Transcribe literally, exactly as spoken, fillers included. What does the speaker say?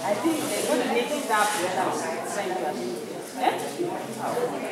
I think they're going to need to stop the other side. Eh?